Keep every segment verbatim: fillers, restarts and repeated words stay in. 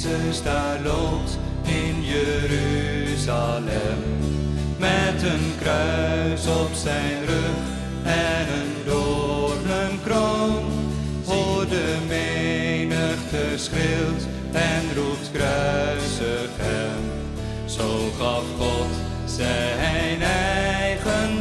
Jezus daar loopt in Jeruzalem, met een kruis op zijn rug en een doornenkroon. Hoor de menigte schreeuwt en roept kruisig hem. Zo gaf God zijn eigen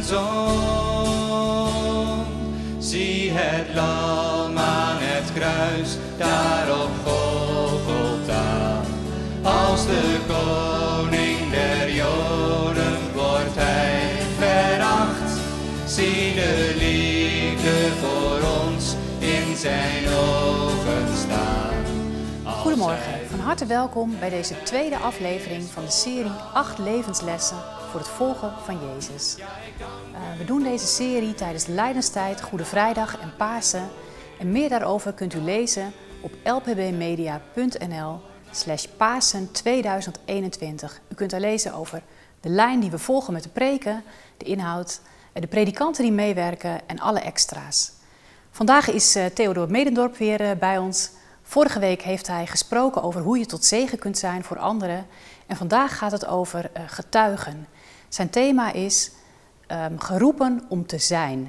zoon. Zie het lam aan het kruis, daar op Golgotha. Als de koning der Joden wordt hij veracht. Zie de liefde voor ons in zijn ogen staan. Goedemorgen, van harte welkom bij deze tweede aflevering van de serie acht levenslessen voor het volgen van Jezus. Uh, we doen deze serie tijdens Lijdenstijd, Goede Vrijdag en Pasen. En meer daarover kunt u lezen op lpbmedia.nl slash Pasen tweeduizend eenentwintig. U kunt daar lezen over de lijn die we volgen met de preken, de inhoud, de predikanten die meewerken en alle extra's. Vandaag is uh, Theodor Medendorp weer uh, bij ons. Vorige week heeft hij gesproken over hoe je tot zegen kunt zijn voor anderen. En vandaag gaat het over uh, getuigen. Zijn thema is um, geroepen om te zijn.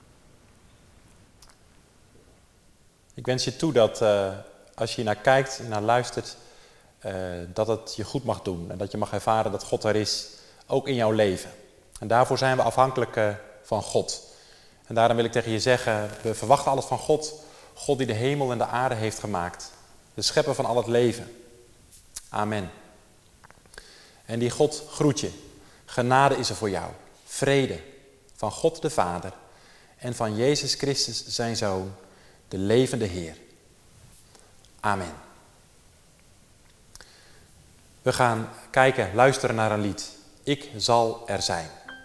Ik wens je toe dat uh, als je hier naar kijkt en naar luistert, uh, dat het je goed mag doen. En dat je mag ervaren dat God er is, ook in jouw leven. En daarvoor zijn we afhankelijk uh, van God. En daarom wil ik tegen je zeggen, we verwachten alles van God. God die de hemel en de aarde heeft gemaakt. De schepper van al het leven. Amen. En die God groet je. Genade is er voor jou. Vrede van God de Vader en van Jezus Christus zijn Zoon, de levende Heer. Amen. We gaan kijken, luisteren naar een lied. Ik zal er zijn.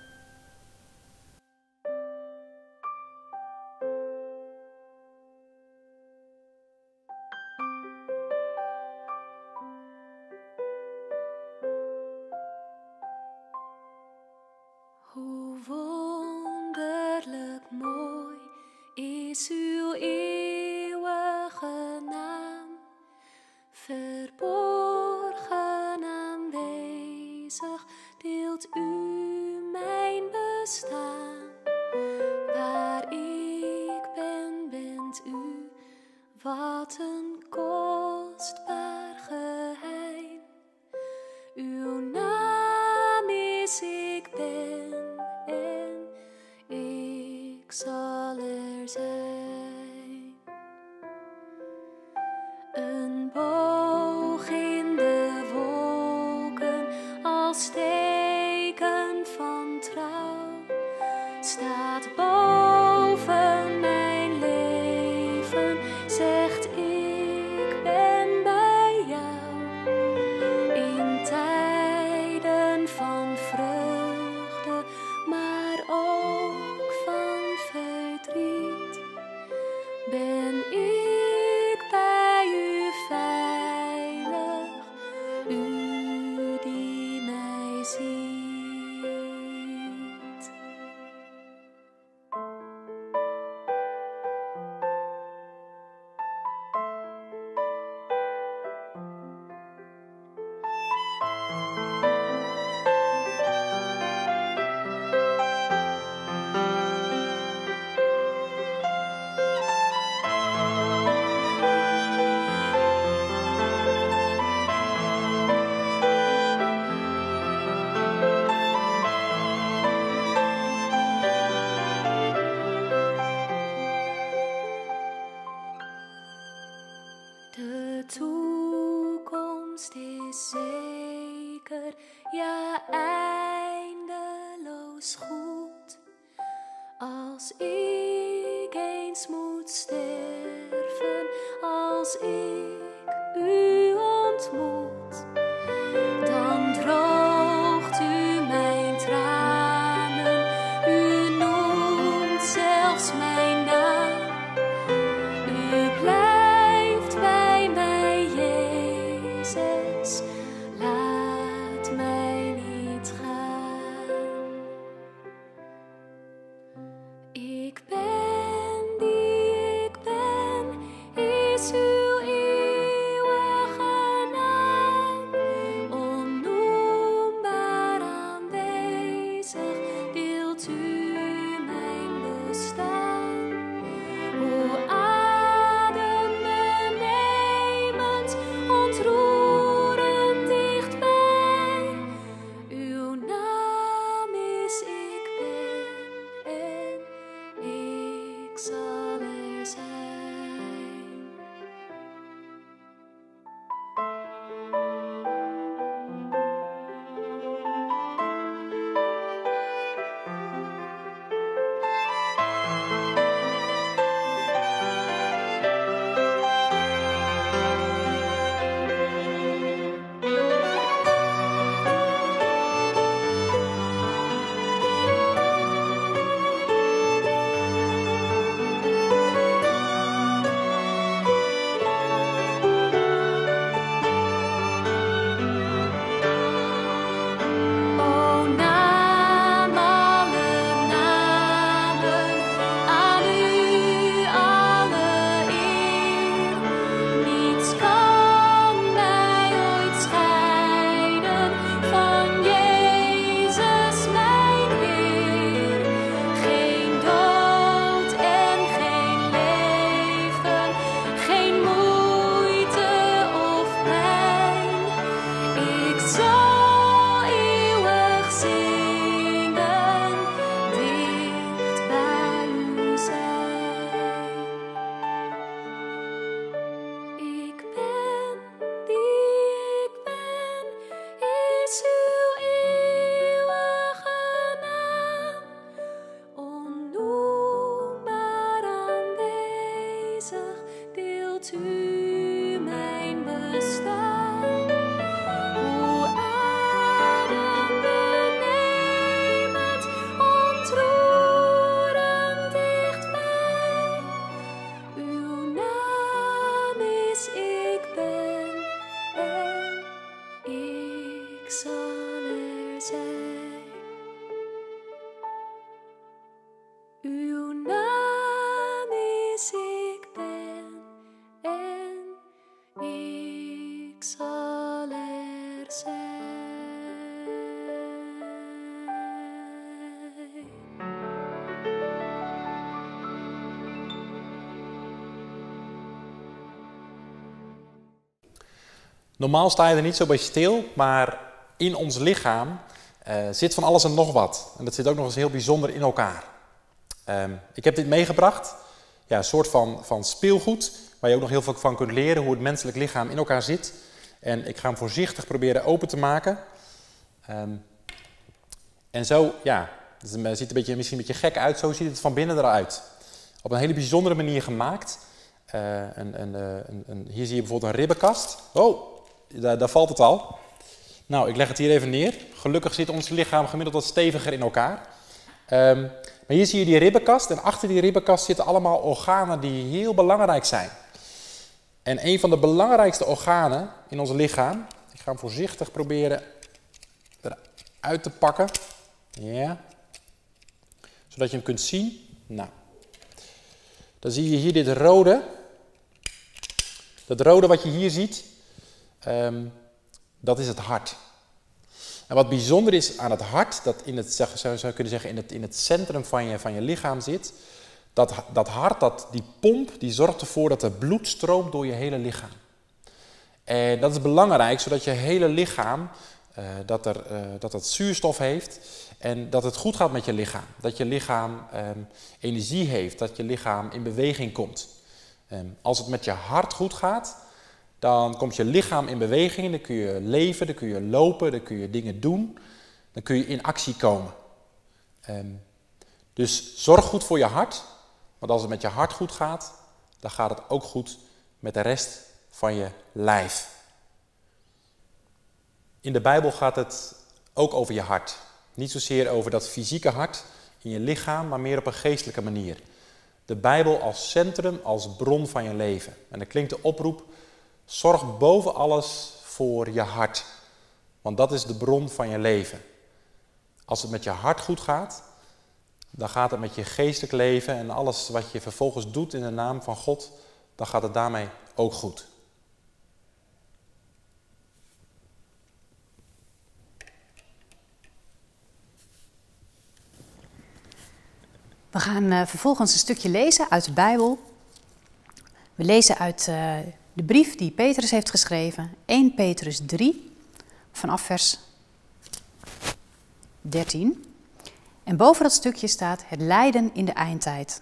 Hoe wonderlijk mooi is uw eeuwige naam, verborgen aanwezig deelt u mijn bestaan. Waar ik ben, bent u, wat een kostbaar geheim. Uw naam is ik ben en ik zal er zijn. Een boog in de wolken als teken van trouw staat boven mijn leven, zegt ik ben bij jou. In tijden van vreugde, maar ook van verdriet, ben ik bij u veilig, u die mij ziet. De toekomst is zeker, ja eindeloos goed. Als ik eens moet sterven, als ik u ontmoet, dan droogt u mijn tranen, u noemt zelfs mijn naam. U blijft bij mij, Jezus, laat mij niet gaan. Ik ben die ik ben, is uw eeuwige bent u mijn bestaan. Hoe adembenemend, ontroerend dichtbij. Uw naam is ik ben en ik zal er zijn. Uw naam is ik ben en ik zal er zijn. Normaal sta je er niet zo bij stil, maar in ons lichaam uh, zit van alles en nog wat. En dat zit ook nog eens heel bijzonder in elkaar. Um, ik heb dit meegebracht, ja, een soort van, van speelgoed, waar je ook nog heel veel van kunt leren hoe het menselijk lichaam in elkaar zit. En ik ga hem voorzichtig proberen open te maken. Um, en zo, ja, het ziet een beetje, misschien een beetje gek uit, zo ziet het van binnen eruit. Op een hele bijzondere manier gemaakt. Uh, een, een, een, een, hier zie je bijvoorbeeld een ribbenkast. Oh, daar, daar valt het al. Nou, ik leg het hier even neer. Gelukkig zit ons lichaam gemiddeld wat steviger in elkaar. Um, maar hier zie je die ribbenkast en achter die ribbenkast zitten allemaal organen die heel belangrijk zijn. En een van de belangrijkste organen in ons lichaam, ik ga hem voorzichtig proberen eruit te pakken. Ja. Zodat je hem kunt zien. Nou. Dan zie je hier dit rode. Dat rode wat je hier ziet, um, dat is het hart. En wat bijzonder is aan het hart, dat in het, zou je kunnen zeggen, in het, in het centrum van je, van je lichaam zit, dat, dat hart, dat, die pomp, die zorgt ervoor dat er bloed stroomt door je hele lichaam. En dat is belangrijk, zodat je hele lichaam, uh, dat, er, uh, dat het zuurstof heeft en dat het goed gaat met je lichaam. Dat je lichaam um, energie heeft, dat je lichaam in beweging komt. Um, als het met je hart goed gaat, dan komt je lichaam in beweging, dan kun je leven, dan kun je lopen, dan kun je dingen doen, dan kun je in actie komen. Um, dus zorg goed voor je hart, want als het met je hart goed gaat, dan gaat het ook goed met de rest van je lijf. In de Bijbel gaat het ook over je hart. Niet zozeer over dat fysieke hart in je lichaam, maar meer op een geestelijke manier. De Bijbel als centrum, als bron van je leven. En dan klinkt de oproep: zorg boven alles voor je hart, want dat is de bron van je leven. Als het met je hart goed gaat, dan gaat het met je geestelijk leven en alles wat je vervolgens doet in de naam van God, dan gaat het daarmee ook goed. We gaan uh, vervolgens een stukje lezen uit de Bijbel. We lezen uit uh, de brief die Petrus heeft geschreven, eerste Petrus drie, vanaf vers dertien. En boven dat stukje staat het lijden in de eindtijd.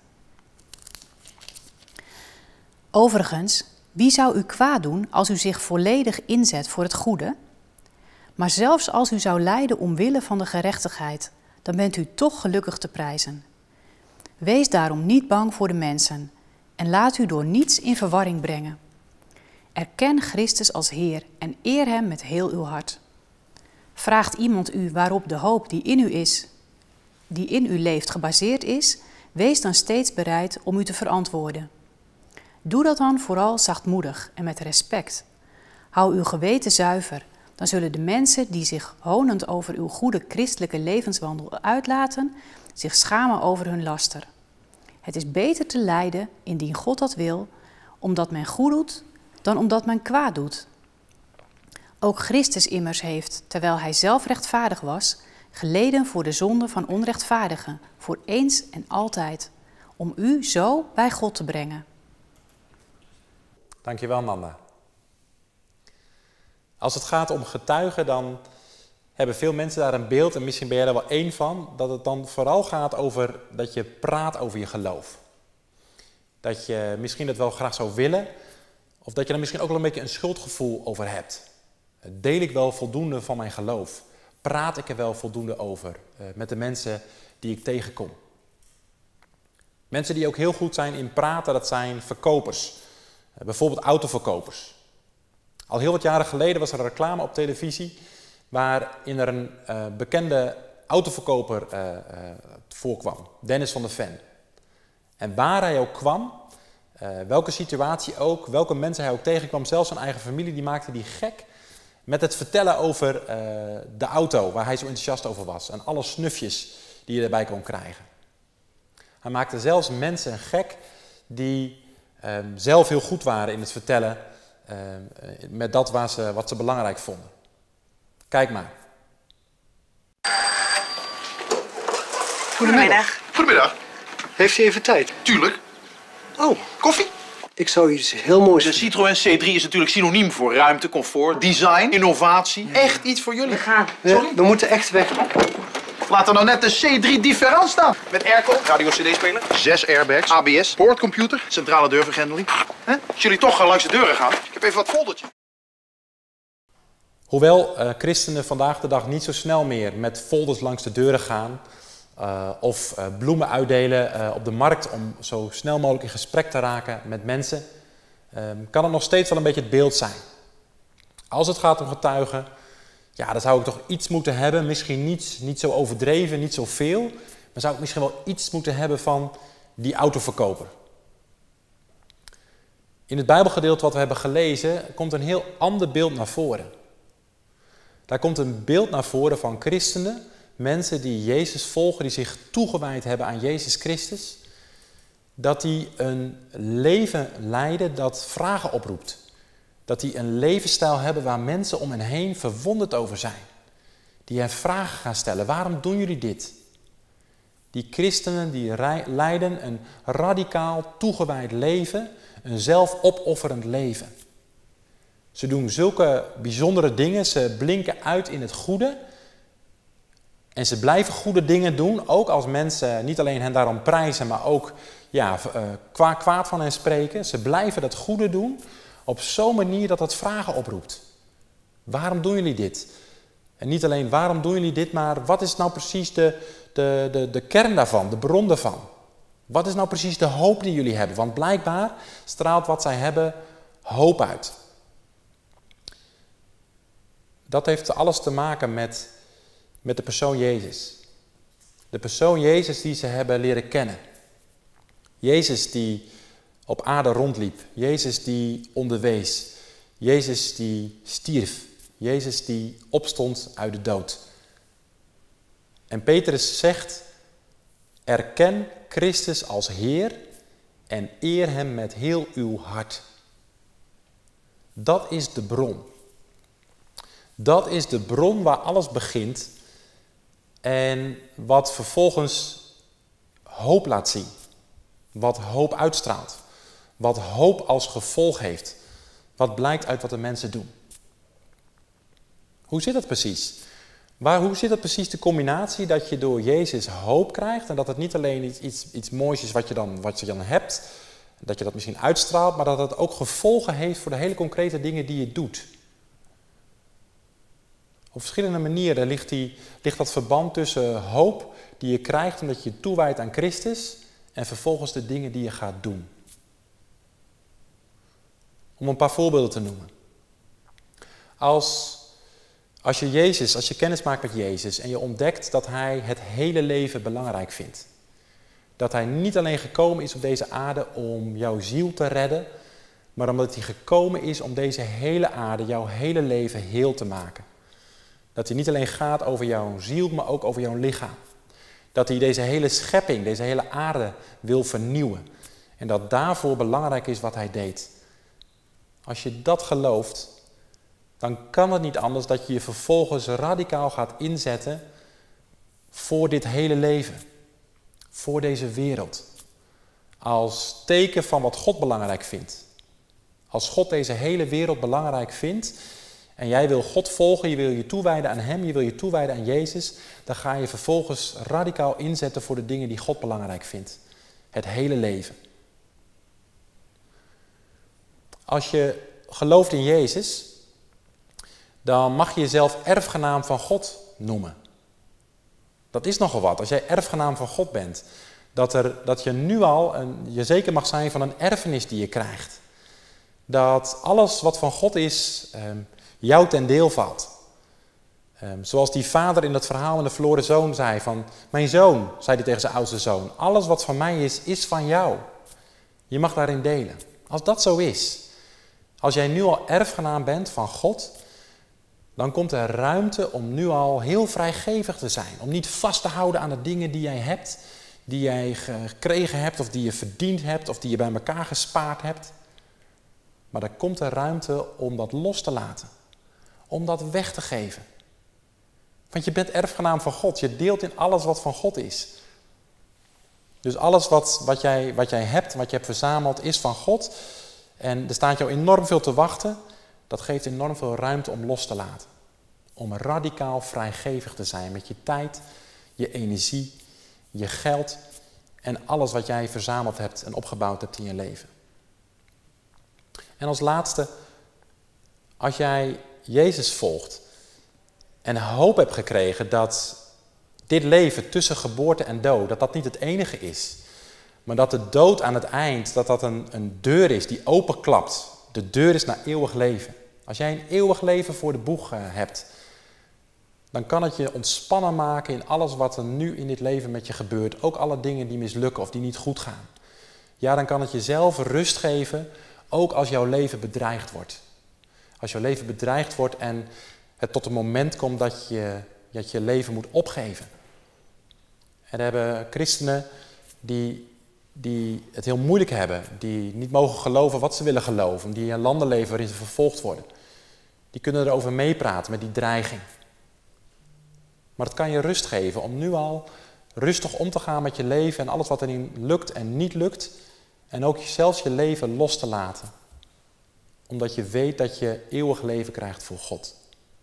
Overigens, wie zou u kwaad doen als u zich volledig inzet voor het goede? Maar zelfs als u zou lijden omwille van de gerechtigheid, dan bent u toch gelukkig te prijzen. Wees daarom niet bang voor de mensen en laat u door niets in verwarring brengen. Erken Christus als Heer en eer Hem met heel uw hart. Vraagt iemand u waarop de hoop die in u is, die in u leeft, gebaseerd is, wees dan steeds bereid om u te verantwoorden. Doe dat dan vooral zachtmoedig en met respect. Hou uw geweten zuiver, dan zullen de mensen die zich honend over uw goede christelijke levenswandel uitlaten, zich schamen over hun laster. Het is beter te lijden, indien God dat wil, omdat men goed doet, dan omdat men kwaad doet. Ook Christus immers heeft, terwijl hij zelf rechtvaardig was, geleden voor de zonde van onrechtvaardigen, voor eens en altijd, om u zo bij God te brengen. Dankjewel, Nanda. Als het gaat om getuigen, dan hebben veel mensen daar een beeld, en misschien ben jij er wel één van, dat het dan vooral gaat over dat je praat over je geloof. Dat je misschien het wel graag zou willen, of dat je er misschien ook wel een beetje een schuldgevoel over hebt. Deel ik wel voldoende van mijn geloof? Praat ik er wel voldoende over uh, met de mensen die ik tegenkom? Mensen die ook heel goed zijn in praten, dat zijn verkopers. Uh, bijvoorbeeld autoverkopers. Al heel wat jaren geleden was er een reclame op televisie waarin er een uh, bekende autoverkoper uh, uh, voorkwam, Dennis van der Ven. En waar hij ook kwam, uh, welke situatie ook, welke mensen hij ook tegenkwam, zelfs zijn eigen familie, die maakte die gek met het vertellen over uh, de auto waar hij zo enthousiast over was en alle snufjes die je erbij kon krijgen. Hij maakte zelfs mensen gek die uh, zelf heel goed waren in het vertellen uh, met dat waar ze, wat ze belangrijk vonden. Kijk maar. Goedemiddag. Goedemiddag. Heeft u even tijd? Tuurlijk. Oh, Koffie? ik zou iets heel moois... De Citroën C drie is natuurlijk synoniem voor ruimte, comfort, design, innovatie. Echt iets voor jullie. We gaan. Ja, we moeten echt weg. Laat er nou net de C drie Different staan. Met airco, radio-cd-speler, zes airbags, A B S, poortcomputer, centrale deurvergrendeling. Hè? Als jullie toch gaan langs de deuren gaan, ik heb even wat foldertje. Hoewel uh, christenen vandaag de dag niet zo snel meer met folders langs de deuren gaan uh, of uh, bloemen uitdelen uh, op de markt om zo snel mogelijk in gesprek te raken met mensen, uh, kan het nog steeds wel een beetje het beeld zijn. Als het gaat om getuigen, ja, dan zou ik toch iets moeten hebben, misschien niet, niet zo overdreven, niet zo veel, maar zou ik misschien wel iets moeten hebben van die autoverkoper. In het Bijbelgedeelte wat we hebben gelezen komt een heel ander beeld naar voren. Daar komt een beeld naar voren van christenen, mensen die Jezus volgen, die zich toegewijd hebben aan Jezus Christus. Dat die een leven leiden dat vragen oproept. Dat die een levensstijl hebben waar mensen om hen heen verwonderd over zijn. Die hen vragen gaan stellen, waarom doen jullie dit? Die christenen die leiden een radicaal toegewijd leven, een zelfopofferend leven. Ze doen zulke bijzondere dingen, ze blinken uit in het goede. En ze blijven goede dingen doen, ook als mensen niet alleen hen daarom prijzen, maar ook ja, uh, kwaad van hen spreken. Ze blijven dat goede doen op zo'n manier dat het vragen oproept. Waarom doen jullie dit? En niet alleen waarom doen jullie dit, maar wat is nou precies de, de, de, de kern daarvan, de bron daarvan? Wat is nou precies de hoop die jullie hebben? Want blijkbaar straalt wat zij hebben hoop uit. Dat heeft alles te maken met, met de persoon Jezus. De persoon Jezus die ze hebben leren kennen. Jezus die op aarde rondliep. Jezus die onderwees. Jezus die stierf. Jezus die opstond uit de dood. En Petrus zegt, erken Christus als Heer en eer hem met heel uw hart. Dat is de bron. Dat is de bron waar alles begint en wat vervolgens hoop laat zien. Wat hoop uitstraalt. Wat hoop als gevolg heeft. Wat blijkt uit wat de mensen doen. Hoe zit dat precies? Waar, hoe zit dat precies de combinatie dat je door Jezus hoop krijgt en dat het niet alleen iets, iets, iets moois is wat je, dan, wat je dan hebt, dat je dat misschien uitstraalt, maar dat het ook gevolgen heeft voor de hele concrete dingen die je doet. Op verschillende manieren ligt, die, ligt dat verband tussen hoop die je krijgt omdat je je toewijdt aan Christus en vervolgens de dingen die je gaat doen. Om een paar voorbeelden te noemen. Als, als je Jezus, als je kennis maakt met Jezus en je ontdekt dat hij het hele leven belangrijk vindt. Dat hij niet alleen gekomen is op deze aarde om jouw ziel te redden, maar omdat hij gekomen is om deze hele aarde, jouw hele leven heel te maken. Dat hij niet alleen gaat over jouw ziel, maar ook over jouw lichaam. Dat hij deze hele schepping, deze hele aarde wil vernieuwen. En dat daarvoor belangrijk is wat hij deed. Als je dat gelooft, dan kan het niet anders dat je je vervolgens radicaal gaat inzetten voor dit hele leven. Voor deze wereld. Als teken van wat God belangrijk vindt. Als God deze hele wereld belangrijk vindt en jij wil God volgen, je wil je toewijden aan hem, je wil je toewijden aan Jezus, dan ga je vervolgens radicaal inzetten voor de dingen die God belangrijk vindt. Het hele leven. Als je gelooft in Jezus, dan mag je jezelf erfgenaam van God noemen. Dat is nogal wat, als jij erfgenaam van God bent. Dat, er, dat je nu al een, je zeker mag zijn van een erfenis die je krijgt. dat alles wat van God is, um, jou ten deel valt. Um, zoals die vader in dat verhaal in de verloren zoon zei van, mijn zoon, zei hij tegen zijn oudste zoon, alles wat van mij is, is van jou. Je mag daarin delen. Als dat zo is, als jij nu al erfgenaam bent van God, dan komt er ruimte om nu al heel vrijgevig te zijn. Om niet vast te houden aan de dingen die jij hebt, die jij gekregen hebt of die je verdiend hebt of die je bij elkaar gespaard hebt. Maar er komt er ruimte om dat los te laten. Om dat weg te geven. Want je bent erfgenaam van God. Je deelt in alles wat van God is. Dus alles wat, wat, jij, wat jij hebt, wat je hebt verzameld, is van God. En er staat jou enorm veel te wachten. Dat geeft enorm veel ruimte om los te laten. Om radicaal vrijgevig te zijn met je tijd, je energie, je geld en alles wat jij verzameld hebt en opgebouwd hebt in je leven. En als laatste, als jij Jezus volgt en hoop hebt gekregen dat dit leven tussen geboorte en dood, dat dat niet het enige is, maar dat de dood aan het eind, dat dat een, een deur is die openklapt. De deur is naar eeuwig leven. Als jij een eeuwig leven voor de boeg uh, hebt, dan kan het je ontspannen maken in alles wat er nu in dit leven met je gebeurt. Ook alle dingen die mislukken of die niet goed gaan. Ja, dan kan het jezelf rust geven, ook als jouw leven bedreigd wordt. Als jouw leven bedreigd wordt en het tot een moment komt dat je dat je leven moet opgeven. En er hebben christenen die, die het heel moeilijk hebben, die niet mogen geloven wat ze willen geloven, die in landen leven waarin ze vervolgd worden. Die kunnen erover meepraten met die dreiging. Maar het kan je rust geven om nu al rustig om te gaan met je leven en alles wat erin lukt en niet lukt. En ook zelfs je leven los te laten. Omdat je weet dat je eeuwig leven krijgt voor God.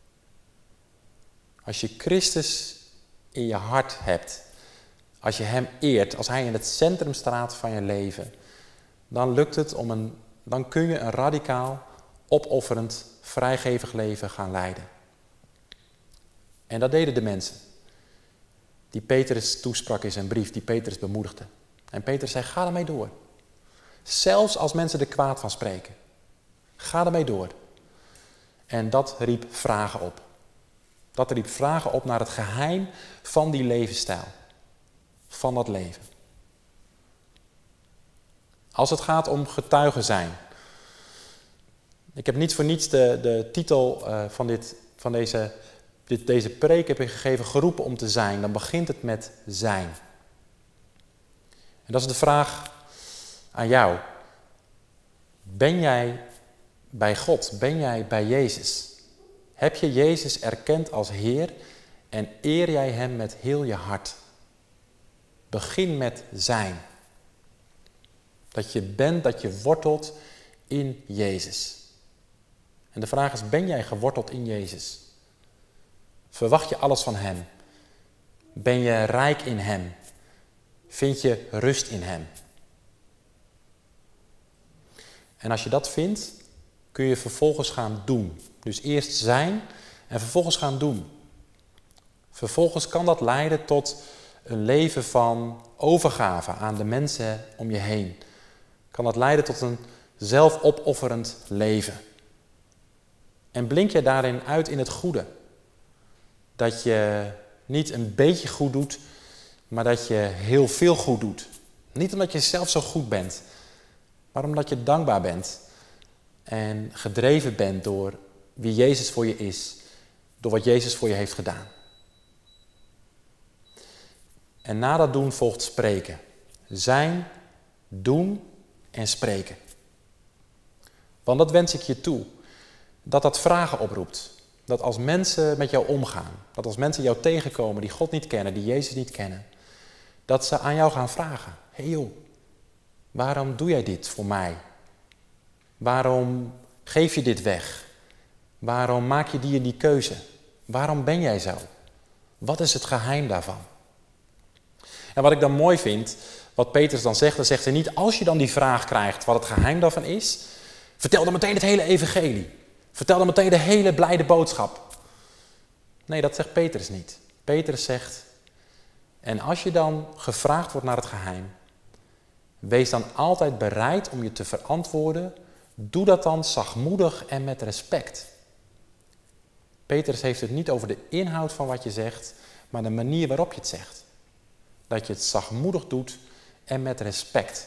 Als je Christus in je hart hebt, als je hem eert, als hij in het centrum staat van je leven, dan lukt het om een, dan kun je een radicaal, opofferend, vrijgevig leven gaan leiden. En dat deden de mensen. Die Petrus toesprak in zijn brief, die Petrus bemoedigde. En Petrus zei, ga ermee door. Zelfs als mensen er kwaad van spreken. Ga ermee door. En dat riep vragen op. Dat riep vragen op naar het geheim van die levensstijl. Van dat leven. Als het gaat om getuigen zijn. Ik heb niet voor niets de, de titel uh, van, dit, van deze, dit, deze preek heb ik gegeven, geroepen om te zijn. Dan begint het met zijn. En dat is de vraag aan jou. Ben jij bij God? Ben jij bij Jezus? Heb je Jezus erkend als Heer en eer jij hem met heel je hart? Begin met zijn. Dat je bent, dat je wortelt in Jezus. En de vraag is, ben jij geworteld in Jezus? Verwacht je alles van hem? Ben je rijk in hem? Vind je rust in hem? En als je dat vindt, kun je vervolgens gaan doen. Dus eerst zijn en vervolgens gaan doen. Vervolgens kan dat leiden tot een leven van overgave aan de mensen om je heen. Kan dat leiden tot een zelfopofferend leven. En blink je daarin uit in het goede. Dat je niet een beetje goed doet, maar dat je heel veel goed doet. Niet omdat je zelf zo goed bent, maar omdat je dankbaar bent. En gedreven bent door wie Jezus voor je is. Door wat Jezus voor je heeft gedaan. En na dat doen volgt spreken. Zijn, doen en spreken. Want dat wens ik je toe. Dat dat vragen oproept. Dat als mensen met jou omgaan. Dat als mensen jou tegenkomen die God niet kennen, die Jezus niet kennen. Dat ze aan jou gaan vragen. Hé hey joh, waarom doe jij dit voor mij? Waarom geef je dit weg? Waarom maak je die en die keuze? Waarom ben jij zo? Wat is het geheim daarvan? En wat ik dan mooi vind, wat Petrus dan zegt, dan zegt hij niet, als je dan die vraag krijgt wat het geheim daarvan is, vertel dan meteen het hele evangelie. Vertel dan meteen de hele blijde boodschap. Nee, dat zegt Petrus niet. Petrus zegt, en als je dan gevraagd wordt naar het geheim, wees dan altijd bereid om je te verantwoorden doe dat dan zachtmoedig en met respect. Petrus heeft het niet over de inhoud van wat je zegt, maar de manier waarop je het zegt. Dat je het zachtmoedig doet en met respect.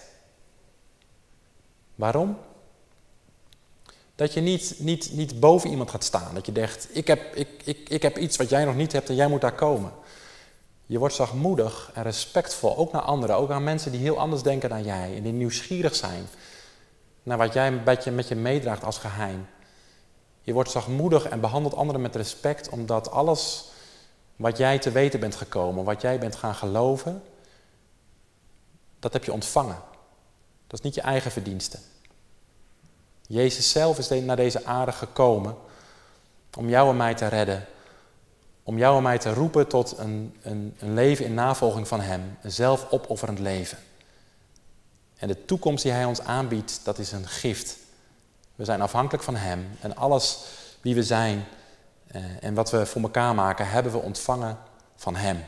Waarom? Dat je niet, niet, niet boven iemand gaat staan. Dat je denkt, ik heb, ik, ik, ik heb iets wat jij nog niet hebt en jij moet daar komen. Je wordt zachtmoedig en respectvol, ook naar anderen. Ook aan mensen die heel anders denken dan jij. En die nieuwsgierig zijn naar wat jij met je, met je meedraagt als geheim. Je wordt zachtmoedig en behandelt anderen met respect, omdat alles wat jij te weten bent gekomen, wat jij bent gaan geloven, dat heb je ontvangen. Dat is niet je eigen verdienste. Jezus zelf is naar deze aarde gekomen om jou en mij te redden. Om jou en mij te roepen tot een, een, een leven in navolging van Hem. Een zelfopofferend leven. En de toekomst die Hij ons aanbiedt, dat is een gift. We zijn afhankelijk van Hem. En alles wie we zijn eh, en wat we voor elkaar maken, hebben we ontvangen van Hem.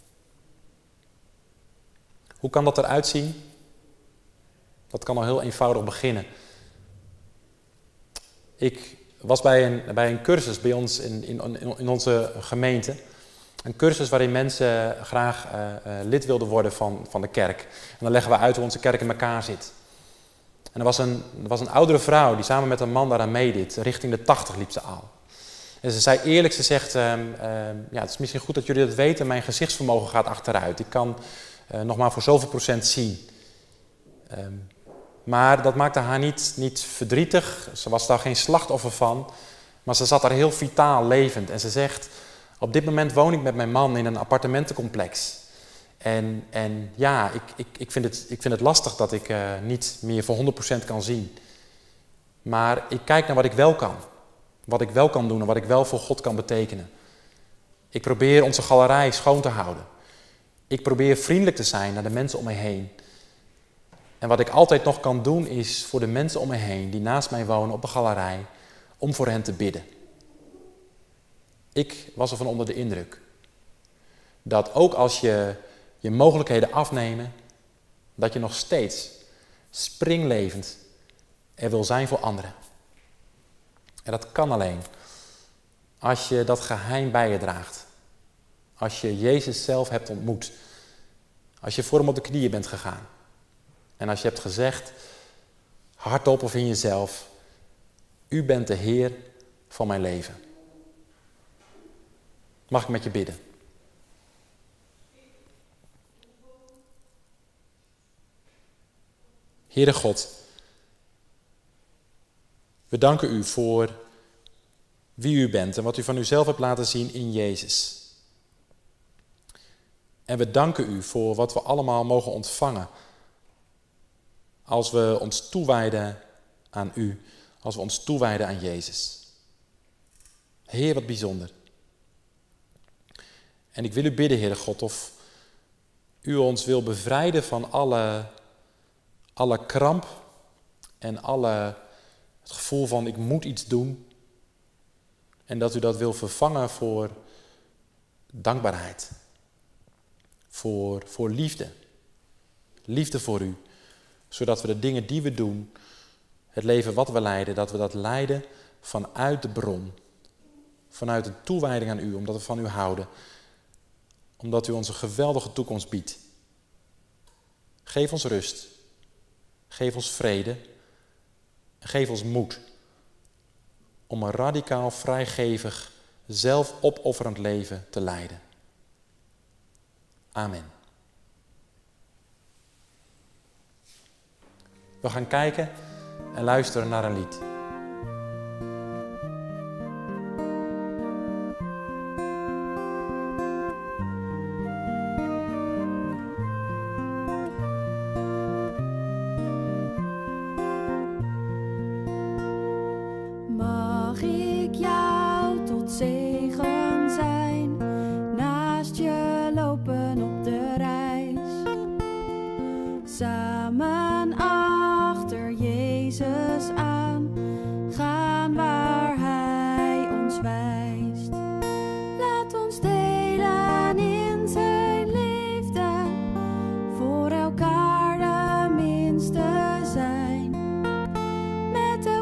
Hoe kan dat eruit zien? Dat kan al heel eenvoudig beginnen. Ik was bij een, bij een cursus bij ons in, in, in onze gemeente. Een cursus waarin mensen graag uh, uh, lid wilden worden van, van de kerk. En dan leggen we uit hoe onze kerk in elkaar zit. En er was, een, er was een oudere vrouw die samen met een man daaraan meedeed. Richting de tachtig liep ze al. En ze zei eerlijk, ze zegt, uh, uh, ja, het is misschien goed dat jullie dat weten. Mijn gezichtsvermogen gaat achteruit. Ik kan uh, nog maar voor zoveel procent zien. Um, Maar dat maakte haar niet, niet verdrietig. Ze was daar geen slachtoffer van. Maar ze zat daar heel vitaal, levend. En ze zegt, op dit moment woon ik met mijn man in een appartementencomplex. En, en ja, ik, ik, ik, vind het, ik vind het lastig dat ik uh, niet meer voor honderd procent kan zien. Maar ik kijk naar wat ik wel kan. Wat ik wel kan doen en wat ik wel voor God kan betekenen. Ik probeer onze galerij schoon te houden. Ik probeer vriendelijk te zijn naar de mensen om me heen. En wat ik altijd nog kan doen is voor de mensen om me heen die naast mij wonen op de galerij, om voor hen te bidden. Ik was ervan onder de indruk dat ook als je je mogelijkheden afnemen, dat je nog steeds springlevend er wil zijn voor anderen. En dat kan alleen als je dat geheim bij je draagt. Als je Jezus zelf hebt ontmoet. Als je voor hem op de knieën bent gegaan. En als je hebt gezegd, hardop of in jezelf, u bent de Heer van mijn leven. Mag ik met je bidden? Heere God, we danken u voor wie u bent en wat u van uzelf hebt laten zien in Jezus. En we danken u voor wat we allemaal mogen ontvangen als we ons toewijden aan u, als we ons toewijden aan Jezus. Heer, wat bijzonder. En ik wil u bidden, Heere God, of u ons wil bevrijden van alle, alle kramp en alle, het gevoel van ik moet iets doen. En dat u dat wil vervangen voor dankbaarheid, voor, voor liefde, liefde voor u. Zodat we de dingen die we doen, het leven wat we leiden, dat we dat leiden vanuit de bron. Vanuit de toewijding aan u, omdat we van u houden. Omdat u ons een geweldige toekomst biedt. Geef ons rust. Geef ons vrede. Geef ons moed. Om een radicaal, vrijgevig, zelfopofferend leven te leiden. Amen. We gaan kijken en luisteren naar een lied. Mag ik jou tot zegen zijn, naast je lopen op de reis, samen achter Jezus aan, gaan waar Hij ons wijst. Laat ons delen in zijn liefde, voor elkaar de minste zijn, met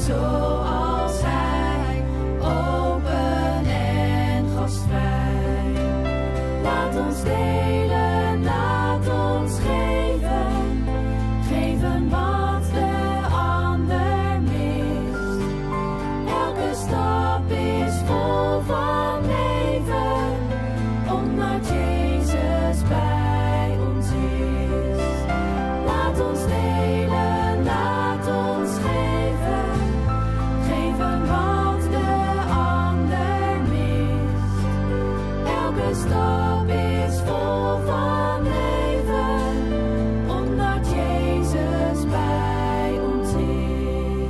zoals Hij, open en gastvrij. Laat ons delen, laat ons geven, geven wat de ander mist. Elke stap is vol van leven, omdat Jezus bij ons is. Laat ons delen, laat ons geven, geven wat de ander mist. Elke stap is vol van leven, omdat Jezus bij ons is.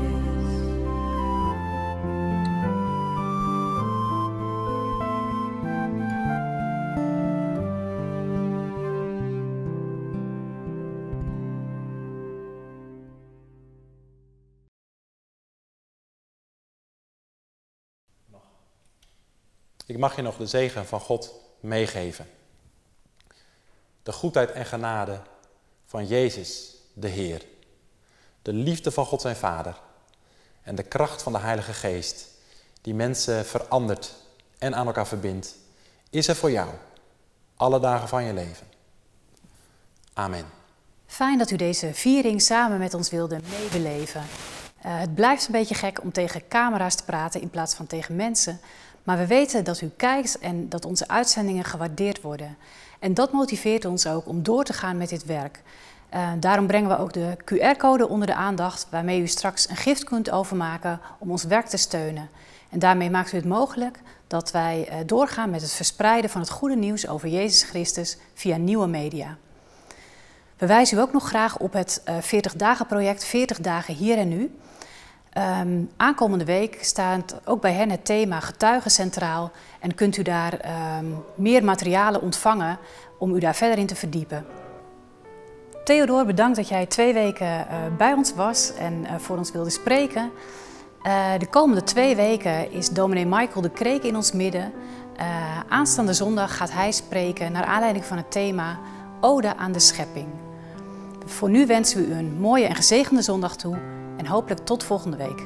Ik mag je nog de zegen van God meegeven. De goedheid en genade van Jezus, de Heer. De liefde van God zijn Vader. En de kracht van de Heilige Geest, die mensen verandert en aan elkaar verbindt, is er voor jou, alle dagen van je leven. Amen. Fijn dat u deze viering samen met ons wilde meebeleven. Uh, het blijft een beetje gek om tegen camera's te praten in plaats van tegen mensen. Maar we weten dat u kijkt en dat onze uitzendingen gewaardeerd worden. En dat motiveert ons ook om door te gaan met dit werk. Uh, daarom brengen we ook de Q R-code onder de aandacht, waarmee u straks een gift kunt overmaken om ons werk te steunen. En daarmee maakt u het mogelijk dat wij uh, doorgaan met het verspreiden van het goede nieuws over Jezus Christus via nieuwe media. We wijzen u ook nog graag op het uh, veertig dagen project veertig dagen hier en nu. Um, aankomende week staat ook bij hen het thema getuigen centraal en kunt u daar um, meer materialen ontvangen om u daar verder in te verdiepen. Theodor, bedankt dat jij twee weken uh, bij ons was en uh, voor ons wilde spreken. Uh, de komende twee weken is dominee Michael de Kreek in ons midden. Uh, aanstaande zondag gaat hij spreken naar aanleiding van het thema Ode aan de Schepping. Voor nu wensen we u een mooie en gezegende zondag toe en hopelijk tot volgende week.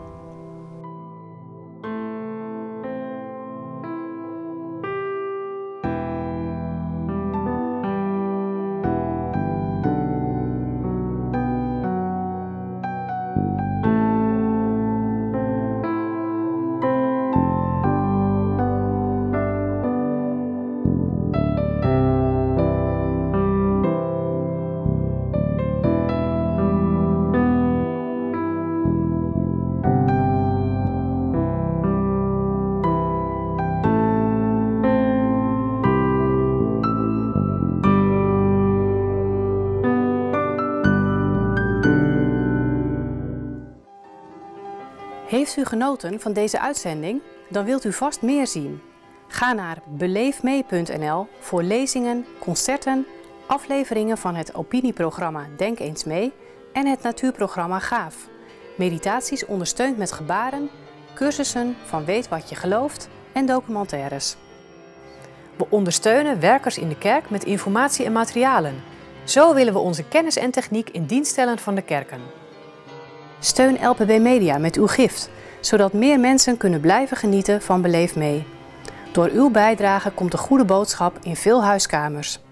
Heeft u genoten van deze uitzending? Dan wilt u vast meer zien. Ga naar beleefmee punt n l voor lezingen, concerten, afleveringen van het opinieprogramma Denk eens mee en het natuurprogramma Gaaf. Meditaties ondersteund met gebaren, cursussen van Weet wat je gelooft en documentaires. We ondersteunen werkers in de kerk met informatie en materialen. Zo willen we onze kennis en techniek in dienst stellen van de kerken. Steun L P B Media met uw gift, zodat meer mensen kunnen blijven genieten van Beleef mee. Door uw bijdrage komt de goede boodschap in veel huiskamers.